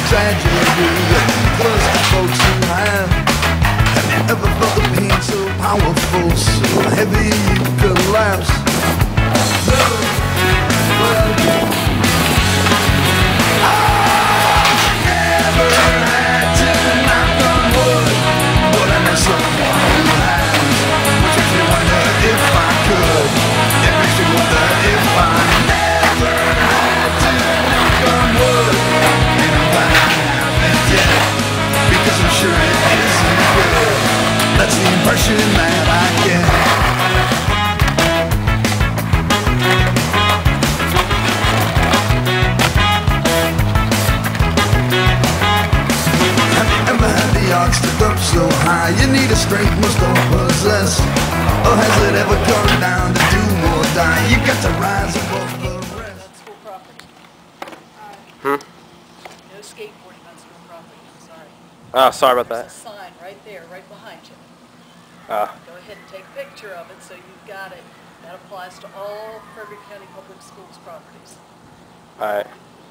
tragedy. Close to folks who have you ever felt the pain so powerful, so heavy you collapse? That's the impression that I get. Have you ever had the odds stood up so high you need a strength most don't possess? Or has it ever come down to do or die? You got to rise above the rest. On school property. No skateboarding on school property. Sorry. Oh, sorry about that. There's a sign right there, right behind you. Go ahead and take a picture of it so you've got it. That applies to all Frederick County Public Schools properties. Alright.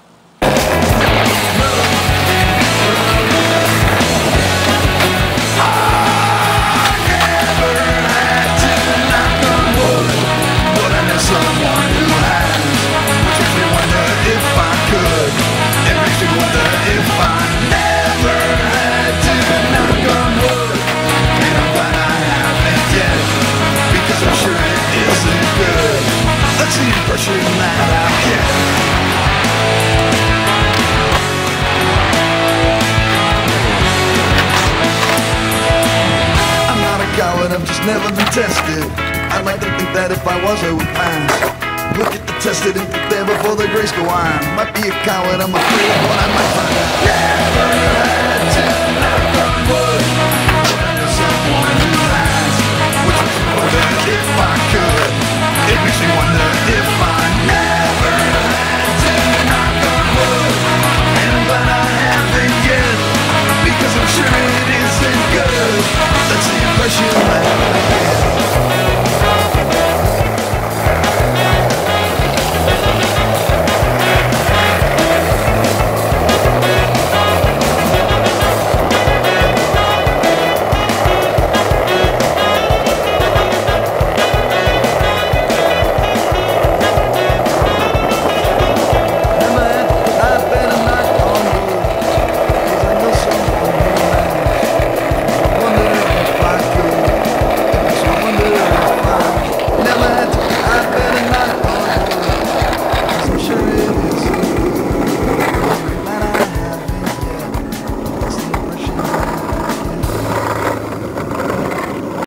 I've just never been tested. I'd like to think that if I was, I would pass. Look at the tested and prepare before the grace go on. Might be a coward, I'm afraid of what I might find out. Never had to knock on wood, but I know someone who has. Which makes me wonder if I could. It makes me wonder if